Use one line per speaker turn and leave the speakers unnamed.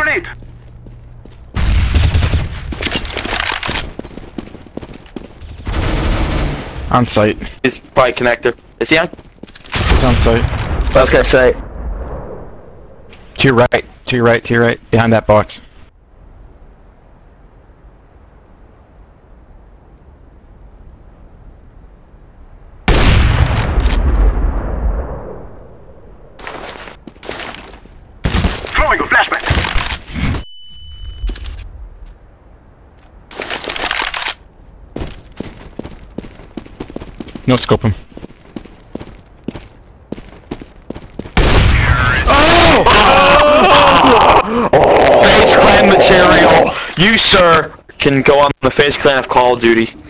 grenade!
On site.
He's probably connector. Is he on?
He's on site.
I was gonna say.
To your right, to your right, to your right, behind that box.
Throwing a flashback!
No scope him.
FaZe Clan material! You, sir, can go on the FaZe Clan of Call of Duty.